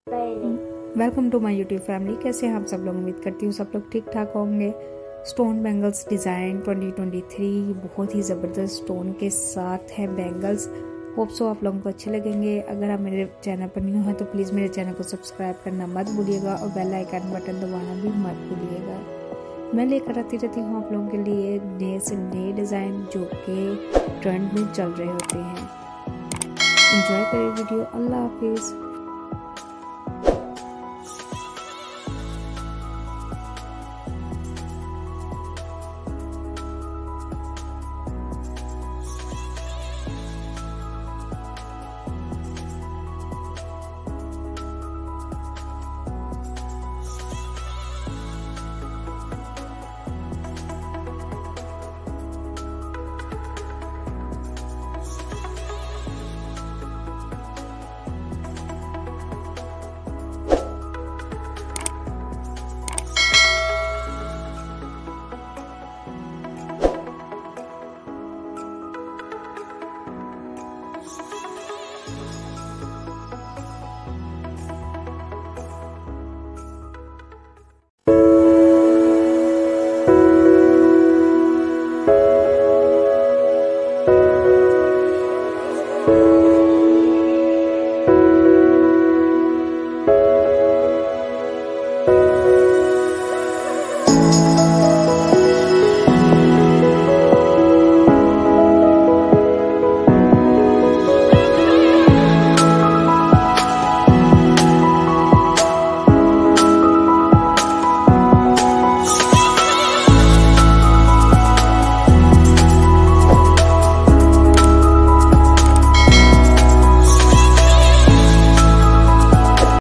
Welcome to my YouTube family. कैसे हैं आप सब लोग? उम्मीद करती हूँ सब लोग ठीक ठाक होंगे। स्टोन बैंगल्स डिज़ाइन 2023 बहुत ही ज़बरदस्त स्टोन के साथ है बैंगल्स। होप सो आप लोगों को अच्छे लगेंगे। अगर आप मेरे चैनल पर न्यू हैं तो प्लीज़ मेरे चैनल को सब्सक्राइब करना मत भूलिएगा और बेल आइकन बटन दबाना भी मत भूलिएगा। मैं लेकर आती रहती हूँ आप लोगों के लिए नए से नए डिज़ाइन जो कि ट्रेंड में चल रहे होते हैं। एंजॉय करें वीडियो। अल्लाह हाफिज़।